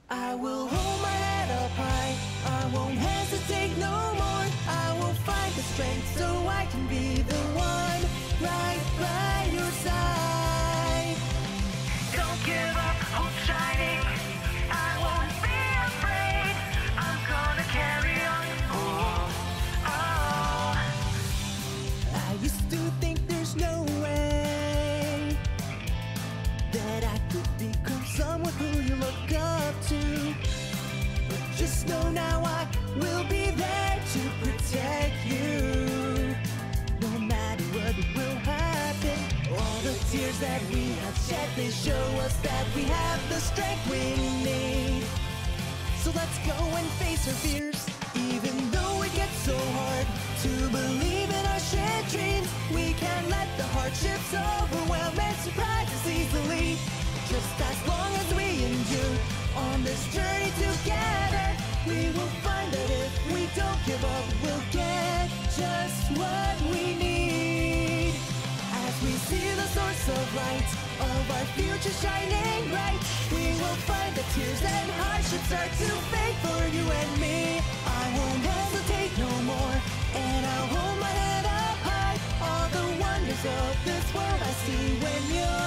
I will hold my head up high, I won't hesitate no more. I will find the strength so I can be the one right by your side. Don't give up, hope shining. I won't be afraid. I'm gonna carry on. Oh, oh. I used to think there's no way that I could become someone who you look up to. But just know now I will be there to protect you. No matter what will happen, all the tears that we have shed, they show us that we have the strength we need. So let's go and face our fears, even though it gets so hard to believe in our shared dreams. We can't let the hardships overwhelm and surprise us easily. Just as long as we endure on this journey together, we will find that if we don't give up, we'll get just what we need. As we see the source of light of our future shining bright, we will find that tears and hardships are too fake for you and me. I won't hesitate no more, and I'll hold my head up high. All the wonders of this world I see when you're